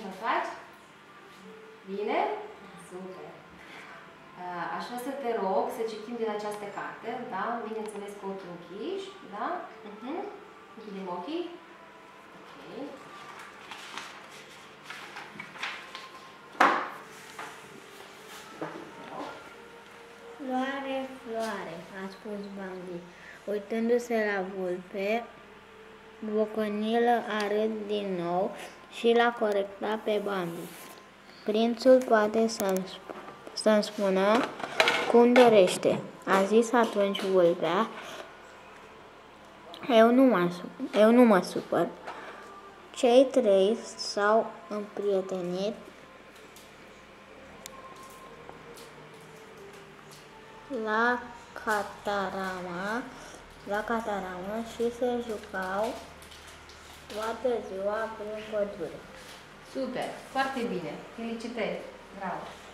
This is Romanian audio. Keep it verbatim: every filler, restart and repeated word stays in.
Cum îl faci? Bine? Super! Aș vrea să te rog să citim din această carte, da? Bineînțeles cu ochii închiși, da? Uh-huh. Închidem ochii. Ok. Floare, floare, a spus Bambi, uitându-se la vulpe. Boconilă a râs din nou și l-a corectat pe Bambi. Prințul poate să-mi să spună cum dorește, a zis atunci vulpea. Eu nu mă, eu nu mă supăr. Cei trei s-au împrietenit la catarama, la cataramă și se jucau toată ziua prin pădure. Super! Foarte bine! Felicitări! Bravo!